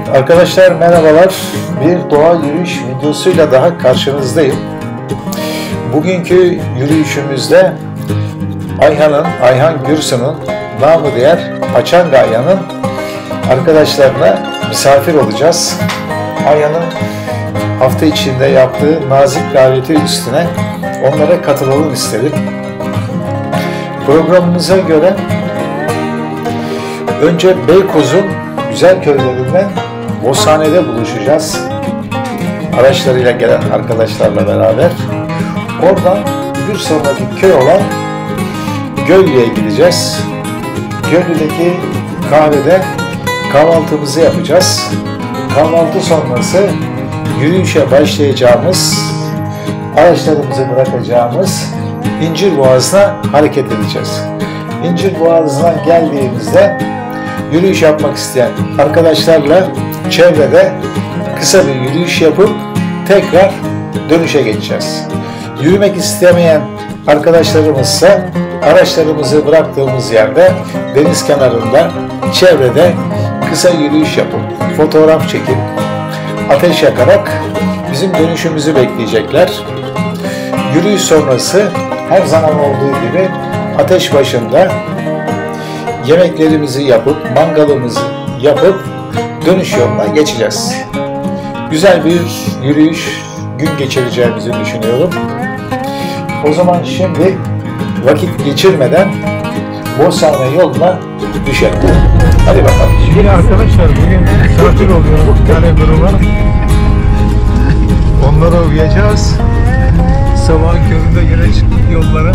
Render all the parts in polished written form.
Arkadaşlar merhabalar. Bir doğa yürüyüş videosuyla daha karşınızdayım. Bugünkü yürüyüşümüzde Ayhan Gürsu'nun, namı diğer Paçanga Ayhan'ın arkadaşlarına misafir olacağız. Ayhan'ın hafta içinde yaptığı nazik daveti üstüne onlara katılalım istedim. Programımıza göre önce Beykoz'un güzel köylerinden Boshane'de buluşacağız. Araçlarıyla gelen arkadaşlarla beraber. Oradan bir sonraki köy olan Göllü'ye gideceğiz. Göllü'deki kahvede kahvaltımızı yapacağız. Kahvaltı sonrası yürüyüşe başlayacağımız, araçlarımızı bırakacağımız İncirboğazı'na hareket edeceğiz. İncirboğazı'na geldiğimizde yürüyüş yapmak isteyen arkadaşlarla çevrede kısa bir yürüyüş yapıp tekrar dönüşe geçeceğiz. Yürümek istemeyen arkadaşlarımızsa araçlarımızı bıraktığımız yerde deniz kenarında çevrede kısa yürüyüş yapıp fotoğraf çekip ateş yakarak bizim dönüşümüzü bekleyecekler. Yürüyüş sonrası her zaman olduğu gibi ateş başında yemeklerimizi yapıp, mangalımızı yapıp dönüş yoluna geçeceğiz. Güzel bir yürüyüş, gün geçireceğimizi düşünüyorum. O zaman şimdi vakit geçirmeden Boshane yoluna düşelim. Hadi bakalım. Şimdi arkadaşlar bugün misafir oluyoruz bir tane gruba. Onlara uyuyacağız. Sabahın köründe yine çıktık yollara.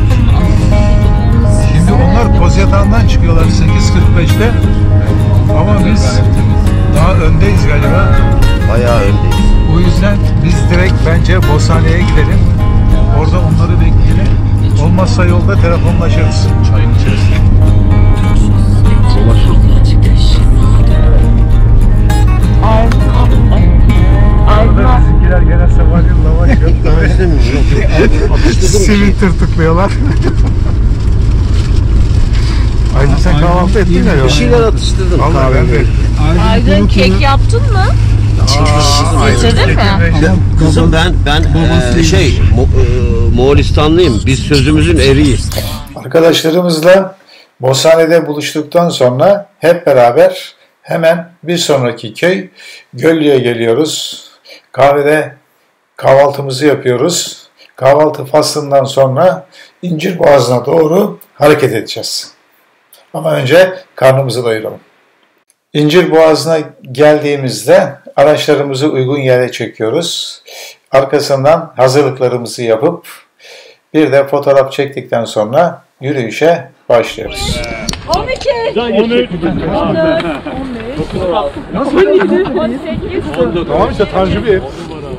Şimdi onlar Kozyatağı'ndan çıkıyorlar 8.45'te. Ama biz daha öndeyiz galiba. Bayağı öndeyiz. O yüzden biz direkt bence Boshane'ye gidelim. Orada onları bekleyelim. Olmazsa yolda telefonlaşırız. Çayın içerisinde. Dolaşırız. Arada bizimkiler gene sabahleyin lavaş yok. Simit tırtıklıyorlar. Aydın sen kahvaltı ettin ya. Bir şeyler atıştırdım kahvede. Aydın kek yaptın mı? Getirdin mi? Kızım ben Moğolistanlıyım. Biz sözümüzün eriyiz. Arkadaşlarımızla Boshane'de buluştuktan sonra hep beraber hemen bir sonraki köy Göllü'ye geliyoruz. Kahvede kahvaltımızı yapıyoruz. Kahvaltı faslından sonra İncirboğazı'na doğru hareket edeceğiz. Ama önce karnımızı doyuralım. İncirboğazı'na geldiğimizde araçlarımızı uygun yere çekiyoruz. Arkasından hazırlıklarımızı yapıp bir de fotoğraf çektikten sonra yürüyüşe başlıyoruz. 12, 13, 18, tamam işte tecrübe et.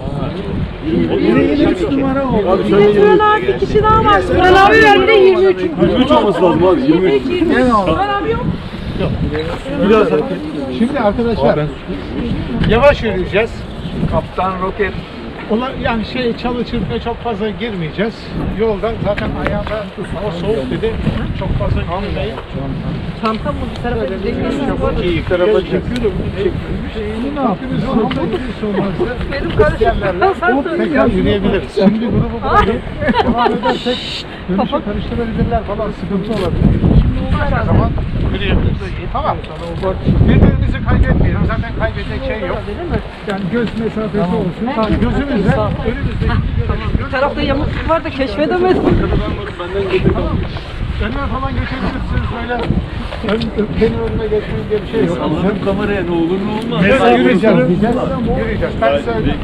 23 numara oldu. Sıralarda bir kişi daha var. Sıralar üzerinde 23. 23 olması lazım abi. 23. Sıralar abi yok. Biraz Şimdi arkadaşlar yavaş yürüyeceğiz. Kaptan roket. Yani çalı çırpıya çok fazla girmeyeceğiz. Yolda zaten ayağında hava soğuk dedi. Çok fazla girmeyin. Çantam bu bir tarafa gidecek. İyi tarafa çekiyorum. Ne yapıyoruz? Benim karışık. Tekrar yürüyebiliriz. Şimdi grubu bırakıp devam edersek dönüşe karıştırabilirler falan sıkıntı olabilir. Şimdi zaman yürüyebiliriz. Tamam. Birbirimizi kaybetmeyelim. Zaten kaybedecek şey yok. Yani göz mesafesi olsun. Tamam. Gözümüzle önümüzde. Bir tarafta yamukluk var da keşfedemedim. Tamam. Önüne falan geçebilirsiniz böyle. Benim önüme geçmeyin diye bir şey yok. Allah'ım kameraya ne olur ne olmaz. Yürüyeceğiz. Ben söyleyeyim.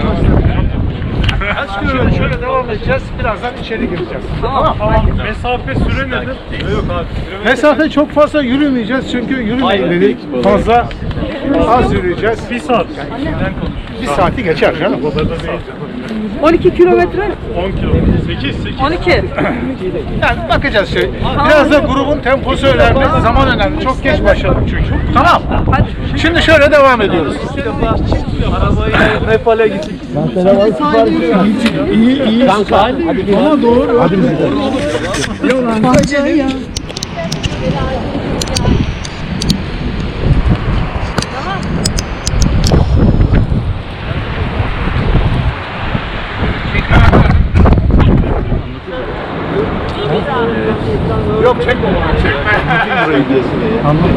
Kaç kilometre şöyle devam edeceğiz. Birazdan içeri gireceğiz. Tamam. Mesafe süre nedir? Yok abi. Mesafe çok fazla yürümeyeceğiz çünkü yürümeyin dedik. Fazla az yürüyeceğiz. Bir saat. Bir saati geçer canım. 12 kilometre. 10 kilometre. 8. 12. Yani bakacağız şey. Biraz da grubun temposu önemli, zaman önemli. Çok geç başladık çünkü. Tamam. Şimdi şöyle devam ediyoruz. Arabayla Nepal'e gittik. İyi. Hadi ama doğru. Hadi biz gidelim. Yok çekme onu, çekme. Anladım.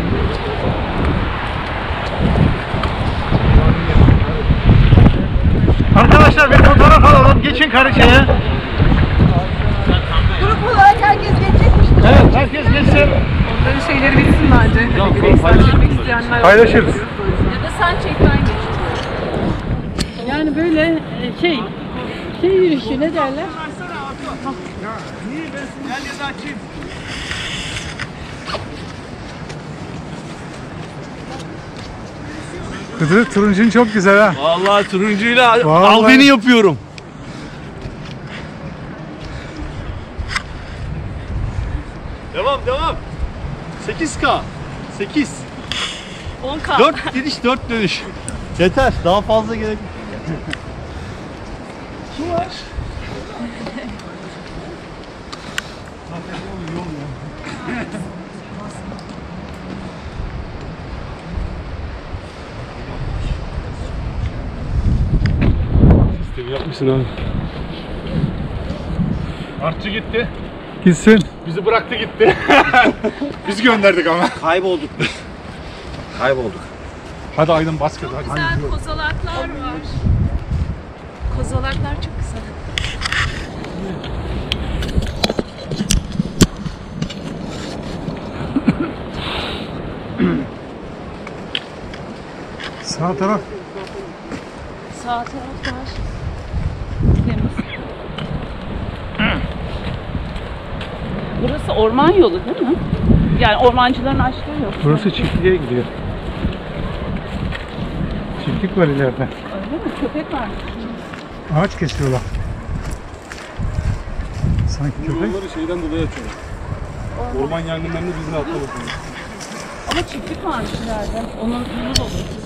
Arkadaşlar bir fotoğraf alalım. Geçin karşıya. Grup olarak herkes geçecekmiş. Evet, herkes geçsin. Onların şeyleri bitsin bence. Hani bireysel çekmek isteyenler Paylaşırız. Ya da sen çek ben geç. Yani böyle şey yürüyüşü ne derler? Kıdır turuncun çok güzel ha. Vallahi turuncuyla Vallahi. al beni yapıyorum. Devam. 8K. 8. 10K. 4 gidiş 4 dönüş. Yeter. Daha fazla gerek. Su var. Sistemi yapmışsın abi. Artçı gitti. Gitsin. Bizi bıraktı gitti. Biz gönderdik ama. Kaybolduk biz. Kaybolduk. Hadi Aydın bas kız hadi. Güzel kozalaklar var. Kozalaklar çok güzel. Sağ taraf. Sağ taraf var. Temiz. Burası orman yolu değil mi? Yani ormancıların açtığı yol. Burası çiftliğe gidiyor. Çiftlik var ileride. Öyle mi? Köpek var. Ağaç kesiyorlar. Sanki köpek. Bunları şeyden dolayı açıyorlar. Orman yangınlarını bizle atlamasın. Ama çiftlik varmış ileride. Onun yolu da olur.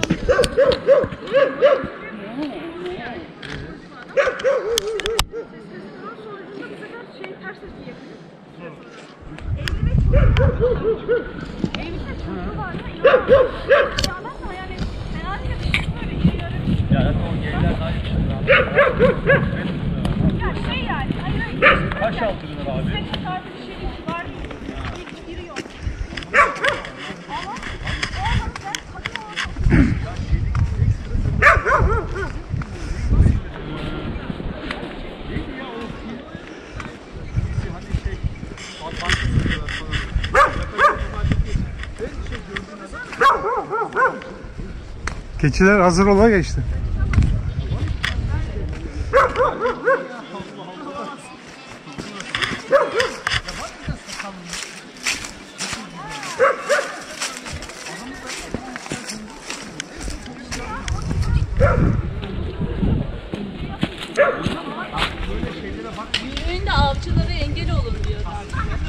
Kaç altınlar abi? Keçiler hazır ola geçti. Büyüğünde avcılara engel olur diyorlar.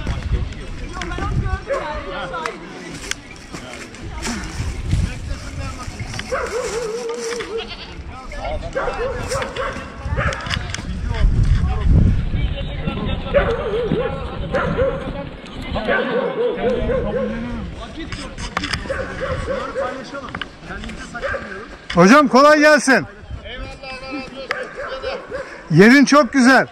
Hocam kolay gelsin. Yerin çok güzel.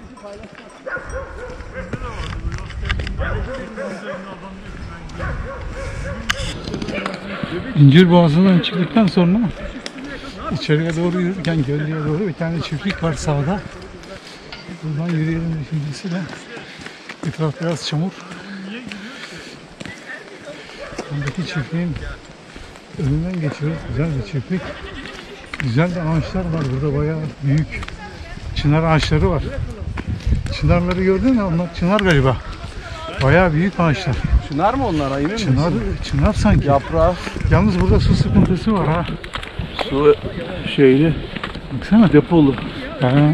İncir Boğazı'ndan çıktıktan sonra içeriye doğru yürürken gölgeye doğru bir tane çiftlik var sağda. Buradan yürüyelim düşüncesiyle. Etraf biraz çamur. Buradaki çiftliğin önünden geçiyoruz. Güzel bir çiftlik. Güzel de ağaçlar var. Burada bayağı büyük çınar ağaçları var. Çınarları gördün mü? Onlar çınar galiba. Bayağı büyük ağaçlar. Çınar mı onlar? Aynen Çınar sanki. Yaprağı. Yalnız burada su sıkıntısı var ha. Su şeyli. Baksana. Depolu. He.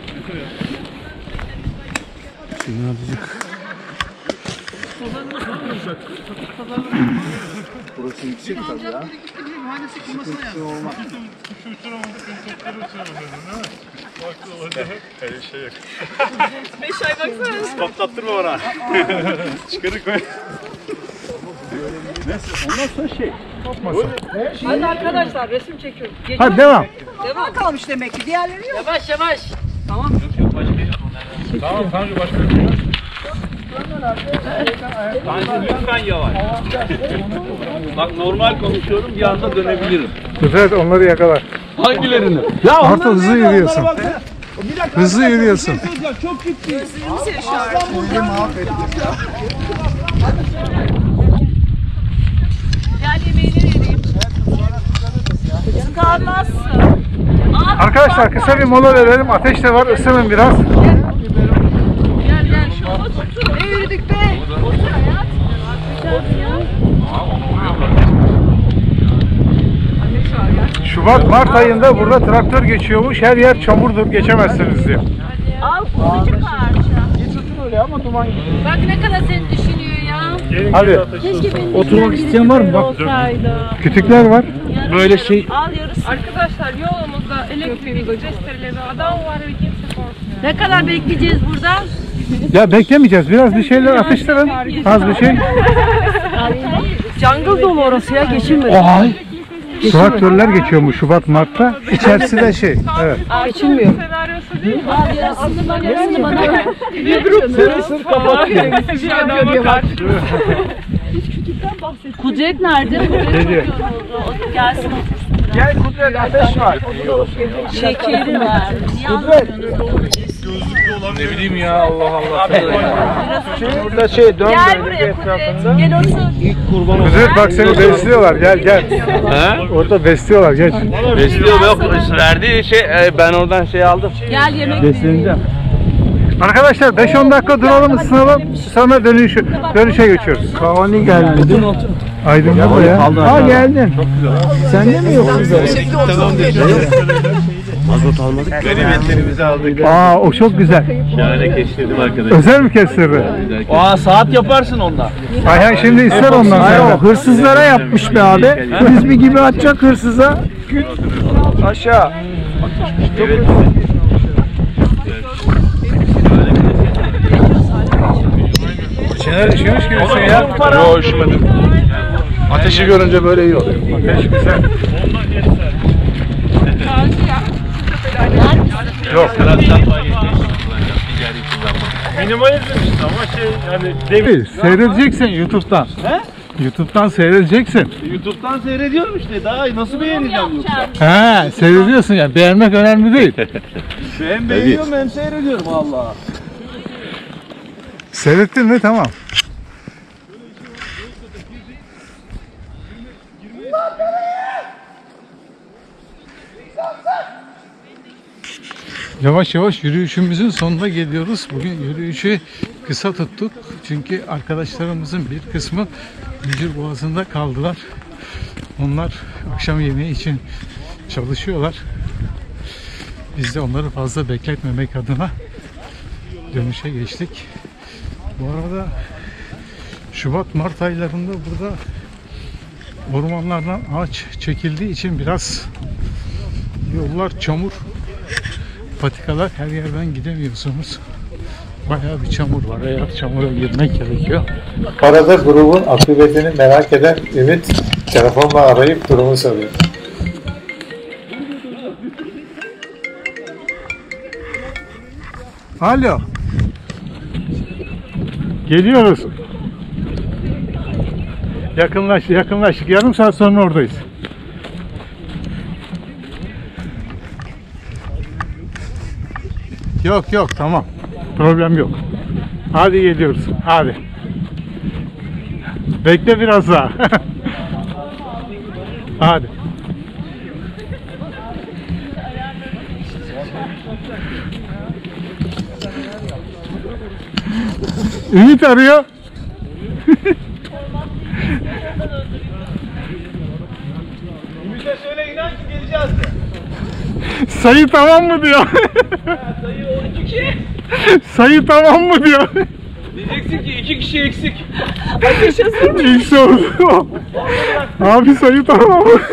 Çınarcık. Burası yüksek tabii ya. Sıkıntı olmaz. Öyle şey yok. 5 ay baksana. Patlattırma bana. Çıkarık koy. Ondan sonra şey. Hadi arkadaşlar resim çekiyorum. Hadi devam. Devam kalmış demek ki. Diğerleri yok. Yavaş yavaş. Tamam. Tamam Tanju başka. Tanju lütfen yavaş. Bak normal konuşuyorum bir anda dönebilirim. Güzel onları yakalar. Hangilerini? Artık hızlı yürüyorsun. Hızlı yürüyorsun. Çok ciddi. Gel yemeğini vereyim. Kalmazsın. Arkadaşlar kısa bir mola verelim. Ateş de var. Isının biraz. Gel gel şu otur. Ne yürüdük be? Otur hayat. Şubat-Mart ayında burada traktör geçiyormuş. Her yer çamurdur. Geçemezsiniz diyor. Al kutucu parça. Bak ne kadar seni düşünüyor ya. Hadi. Keşke benim Oturmak isteyen var mı? Bak. olsaydı. Kütükler var. Böyle şey. Al yarısı. Arkadaşlar yolumuzda elektrik testereleri adam var ve kimse korkmuyor. Ne kadar bekleyeceğiz burada? Ya beklemeyeceğiz. Biraz bir şeyler atıştırın. Az bir şey. Jungle dolu orası ya geçilmedi. Ay. Traktörler geçiyormuş Şubat-Mart'ta. İçerisi de şey. Evet. Geçilmiyor. Senaryosu değil mi? Al yarısını bana ver. Bir grup sırasını kapatıyor. Bir adama karşı. Kudret nerede? Dedi. Gelsin. Gel Kudret ateş var. Şekeri var. Kudret. Ne bileyim ya Allah Allah. Burada şey dön Gel buraya Kudret. Gel otur. Kudret bak seni besliyorlar. Gel gel. He? Orada besliyorlar. Geç. Besliyor yok. Verdiği şey ben oradan şey aldım. Gel yemek vereyim. Arkadaşlar 5-10 dakika duralım, ısınalım. Sonra dönüşe geçiyoruz. Kavani geldi. Aydın ne bu ya? Aa geldin. Çok güzel. Sen de mi yoksun? Tamam Mazot almadık. Ganimetlerimizi aldık. Aa o çok güzel. Şahane keşfettim arkadaşlar. Özel mi kestirdi? Aa saat yaparsın ondan. Ayhan şimdi ister ondan sonra. Hırsızlara yapmış be abi. Frisbee gibi atacak hırsıza. Aşağı. Evet. Şeyler üşümüş gibisin ya. Yok üşümedim. Ateşi görünce böyle iyi oluyor. Ateş güzel. Yok. Minimalizm işte ama şey yani Seyredeceksin YouTube'dan. He? YouTube'dan seyredeceksin. YouTube'dan seyrediyorum işte daha nasıl beğeneceğim yoksa? He, seyrediyorsun ya. Beğenmek önemli değil. Hem beğeniyorum hem seyrediyorum Allah. Seyrettin mi? Tamam. Yavaş yavaş yürüyüşümüzün sonuna geliyoruz. Bugün yürüyüşü kısa tuttuk. Çünkü arkadaşlarımızın bir kısmı Incir Boğazı'nda kaldılar. Onlar akşam yemeği için çalışıyorlar. Biz de onları fazla bekletmemek adına dönüşe geçtik. Bu arada Şubat-Mart aylarında burada ormanlardan ağaç çekildiği için biraz yollar çamur, patikalar, her yerden gidemiyorsunuz. Bayağı bir çamur var. Eğer çamura girmek gerekiyor. Arada grubun akıbetini merak eden Ümit telefonla arayıp durumu soruyor. Alo. Geliyoruz. Yakınlaştık. Yarım saat sonra oradayız. Yok tamam. Problem yok. Hadi geliyoruz. Hadi. Bekle biraz daha. Hadi. Ümit arıyor. Ümit'e söyle inan ki geleceğiz de. Sayı tamam mı diyor. Sayı 12. Sayı tamam mı diyor. Diyeceksin ki 2 kişi eksik. İlk oldu. Abi sayı tamam mı?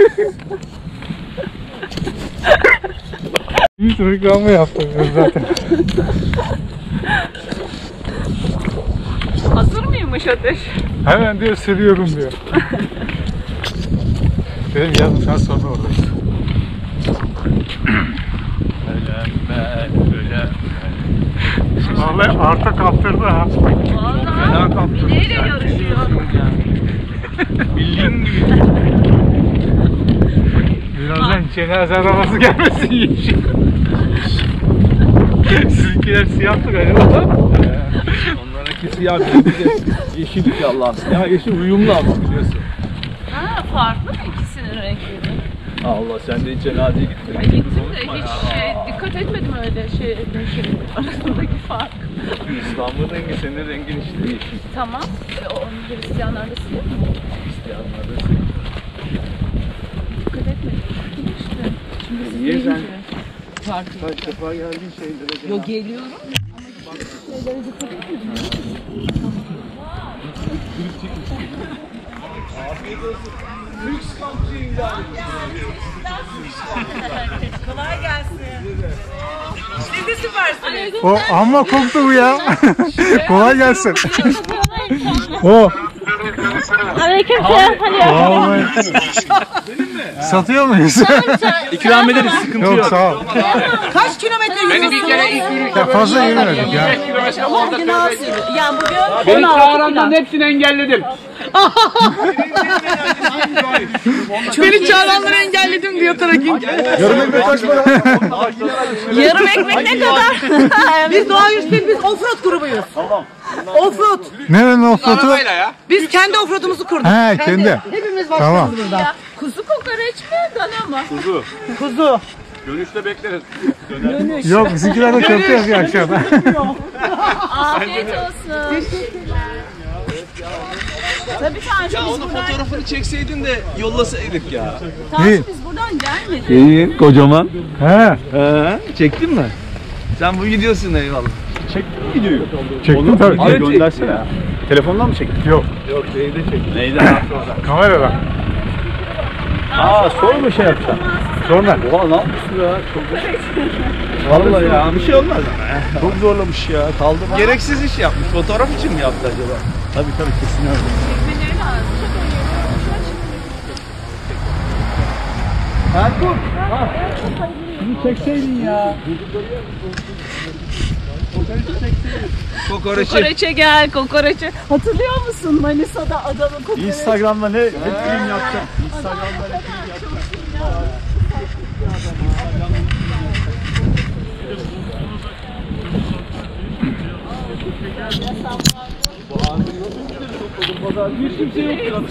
Biz reklamı yaptık zaten. Hazır mıyım? Yakışıyormuş ateş. Hemen diyor sürüyorum diyor. Dedim yarım saat sonra oradayız. Vallahi arta kaptırdı ha. Vallahi neyle yarışıyor? Bildiğin gibi. Birazdan cenaze arabası gelmesin yeşil. Sizinkiler siyahtı galiba. Onlarınki siyah, benimki de yeşil ki Allah. Ya yeşil uyumlu ama biliyorsun. Ha, farklı mı ikisinin renkleri? Allah sen de hiç cenazeye gittin. Ay, gittim de hiç dikkat etmedim öyle arasındaki fark. İslam'ın rengi senin rengin işte yeşil. Tamam. Onun Hristiyanlarda siyah mı? Hristiyanlarda siyah. Dikkat etmedim. İşte. Şimdi Niye sen farklı. kaç defa geldin şeylere? Yok geliyorum. Afiyet olsun. Lüks kampçıyım yani. Kolay gelsin. Siz de süpersiniz. O amma koktu bu ya. Kolay gelsin. O. Aleykümselam. Vallahi. Satıyor muyuz? İkram ederiz, sıkıntı yok. Yok sağ ol. Kaç kilometre yürüyorsunuz? Ya fazla yürümedik ya. Yani bugün Beni çağıranların hepsini engelledim. beni çağıranları engelledim diyor Traking. Yarım ekmek kaç para? Yarım ekmek ne kadar? Biz Doğa Yürüs'ün biz offroad grubuyuz. Offroad. Nerenin offroad'u? Biz kendi offroad'umuzu kurduk. He kendi. Hepimiz Tamam. başlıyoruz burada. Kuzu kokoreç mi? Dana mı? Kuzu. Dönüşte bekleriz. Yok bizimkiler de köfte yapıyor aşağıda. Afiyet olsun. Tabii Tanju Ya biz onun buradan, fotoğrafını çekseydin de yollasaydık ya. Tanju biz buradan gelmedik. İyi, kocaman. He. Çektin mi? Sen bu gidiyorsun eyvallah. Çektin mi videoyu? Çektim tabii. Abi göndersene. Telefondan mı çektin? Yok. Yok, şeyde çektim. Neyden? Kameradan. Sonra mı şey yapacağım? Sonra. Oha ne yapmışsın ya? Çok vallahi ya bir şey olmaz ama ya. Çok zorlamış ya. Kaldım. Gereksiz iş yapmış. Fotoğraf için mi yaptı acaba? Tabii kesin öyle. Erkun. Bunu çekseydin ya. Kokoreçi. Kokoreçe gel, kokoreçe. Hatırlıyor musun Manisa'da adamın kokoreçi? Instagram'da ne film yapacağım? Instagram'da ne film yapacağım? Hiç kimse yok.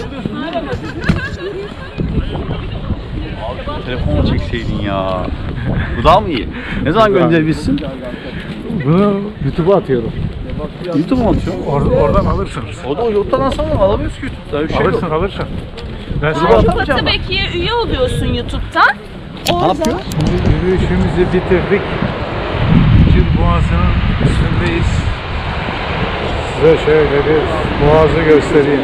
Abi telefonla çekseydin ya. Bu daha mı iyi? Ne zaman gönderebilirsin? Bunu YouTube'a atıyorum. YouTube mu atıyorsun? Oradan alırsınız. O da YouTube'dan alsana, alamıyoruz ki YouTube'da. Bir şey yok. Alırsın. Ben sana Fatı Beki'ye üye oluyorsun YouTube'dan. Ne yapıyorsun? Şimdi yürüyüşümüzü bitirdik. Cid Boğazı'nın üstündeyiz. Size şöyle bir boğazı göstereyim.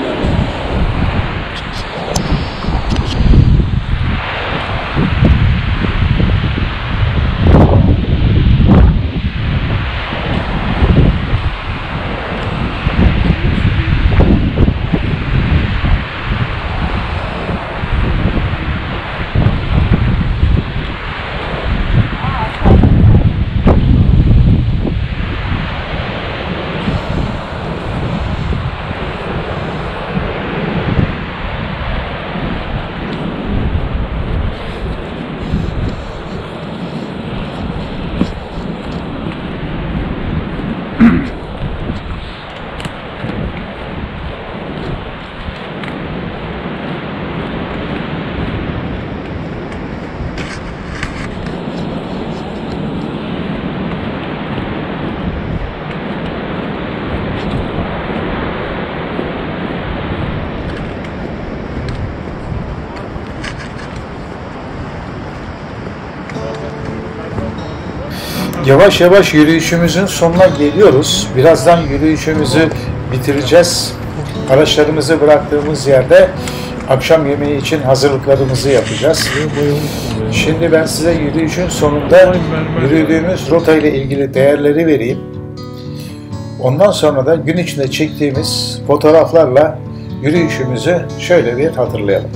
Yavaş yavaş yürüyüşümüzün sonuna geliyoruz. Birazdan yürüyüşümüzü bitireceğiz. Araçlarımızı bıraktığımız yerde akşam yemeği için hazırlıklarımızı yapacağız. Şimdi ben size yürüyüşün sonunda yürüdüğümüz rota ile ilgili değerleri vereyim. Ondan sonra da gün içinde çektiğimiz fotoğraflarla yürüyüşümüzü şöyle bir hatırlayalım.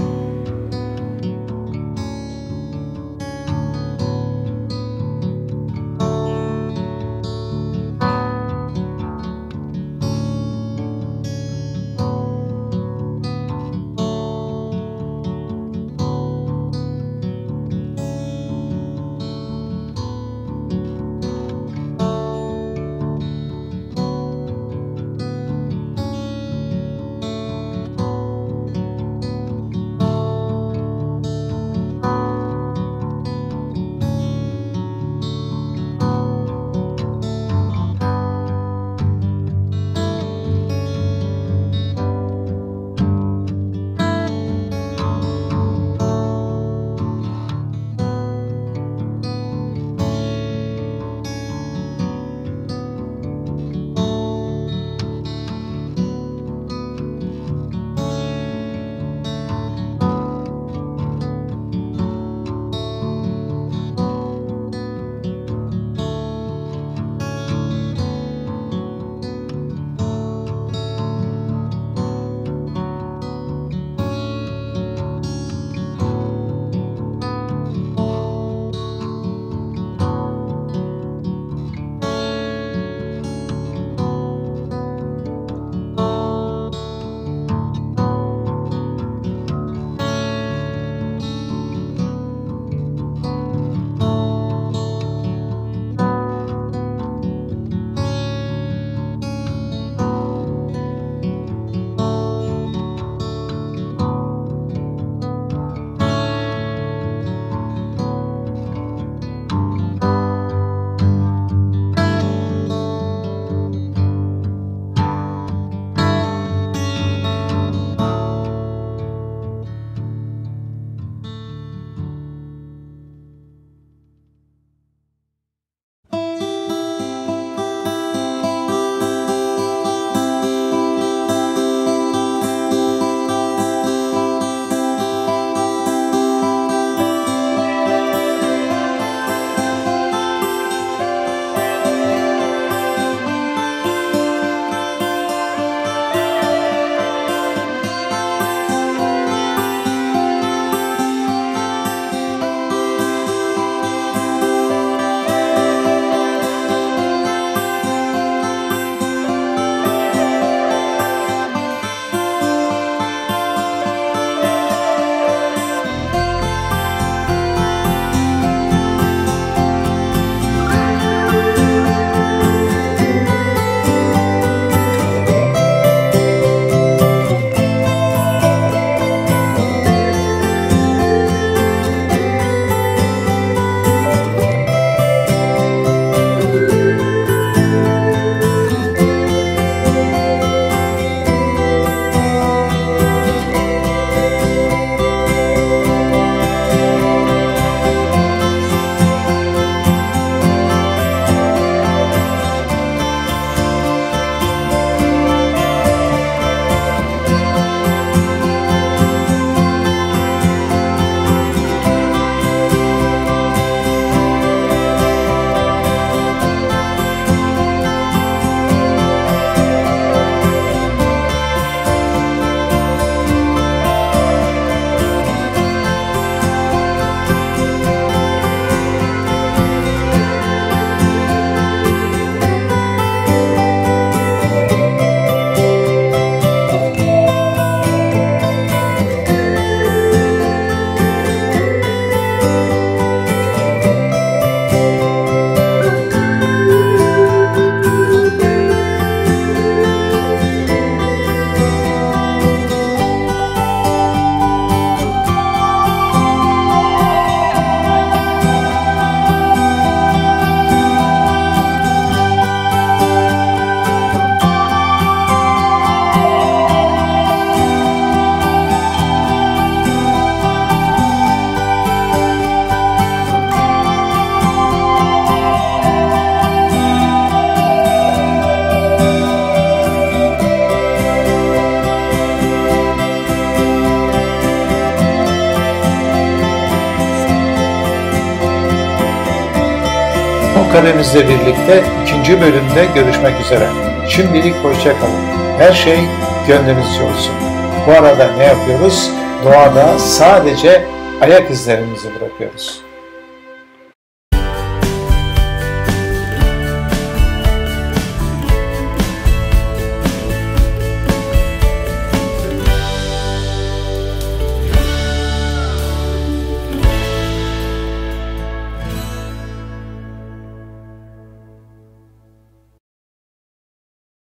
Karemizle birlikte ikinci bölümde görüşmek üzere. Şimdilik hoşça kalın. Her şey gönlünüzce olsun. Bu arada ne yapıyoruz? Doğada sadece ayak izlerimizi bırakıyoruz.